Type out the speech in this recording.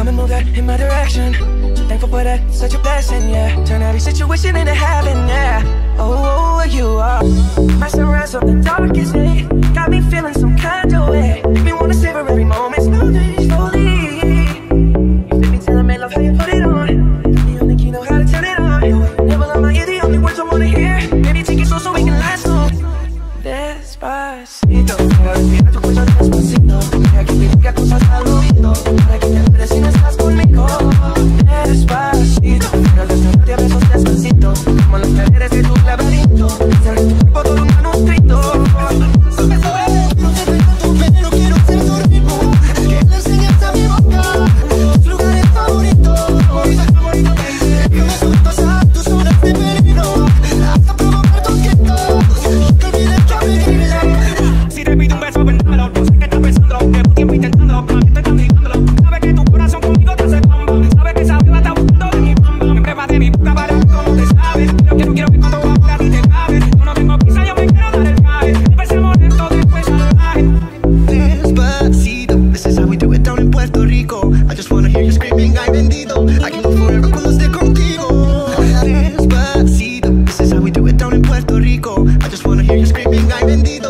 Come and move that in my direction. So thankful for that, such a blessing, yeah. Turn every situation into heaven, yeah. Oh, you are my sunrise on the darkest day. Got me feeling some kind of way. Make me wanna savor every moment slowly, slowly. You fit me till I make love how you put it on. The only key know how to turn it on. Never let my ear, the only words I wanna hear. Baby, take it slow so we can last long. Despacito, respira tu cuello despacito. Deja que te diga cosas al oído, para que te enteres si no estás conmigo. Despacito, quiero desnudarte a besos despacito. Como las paredes de tu laberinto, se abre tu cuerpo todo un manuscrito. Sube, sube, no te traigo tu pelo, quiero ser tu ritmo. Que le enseñes a mi boca tus lugares favoritos. Que me sueltas a tus zonas de peligro, hasta provocar tus gritos. Que olvides que me si te pido un beso, vendémelo. No sé qué estás pensando, llevo tiempo intentándolo. A mí te están digándolo. Sabes que tu corazón conmigo te hace bamba. Sabes que esa beba está buscando de mi bamba. Me pruebas de mi boca para ver cómo te sabes. Pero quiero que cuando ahora a ti te cabe. Yo no tengo prisa, yo me quiero dar el viaje. Empecemos lento, después salvaje. Despacito, this is how we do it down in Puerto Rico. I just wanna hear you screaming, ay bendito. I can go forever cuando esté contigo. Despacito, this is how we do it down in Puerto Rico. I just wanna hear you screaming, ay bendito.